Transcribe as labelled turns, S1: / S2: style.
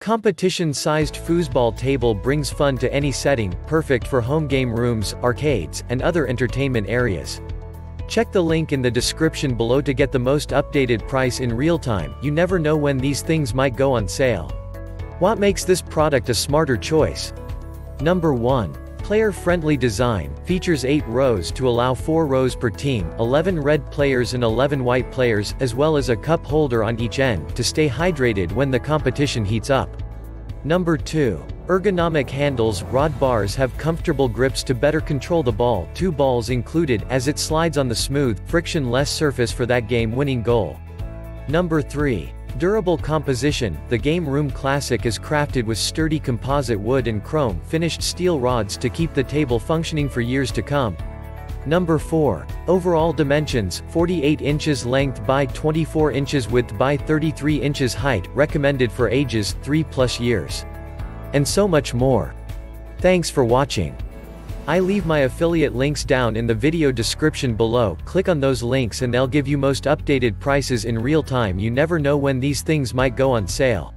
S1: Competition-sized foosball table brings fun to any setting, perfect for home game rooms, arcades, and other entertainment areas. Check the link in the description below to get the most updated price in real time. You never know when these things might go on sale. What makes this product a smarter choice? Number 1. Player-friendly design, features 8 rows to allow 4 rows per team, 11 red players and 11 white players, as well as a cup holder on each end, to stay hydrated when the competition heats up. Number 2. Ergonomic handles, rod bars have comfortable grips to better control the ball, 2 balls included, as it slides on the smooth, friction-less surface for that game-winning goal. Number 3. Durable composition, the Game Room Classic is crafted with sturdy composite wood and chrome-finished steel rods to keep the table functioning for years to come. Number 4. Overall dimensions, 48 inches length by 24 inches width by 33 inches height, recommended for ages 3+ years. And so much more. Thanks for watching. I leave my affiliate links down in the video description below. Click on those links and they'll give you most updated prices in real time. You never know when these things might go on sale.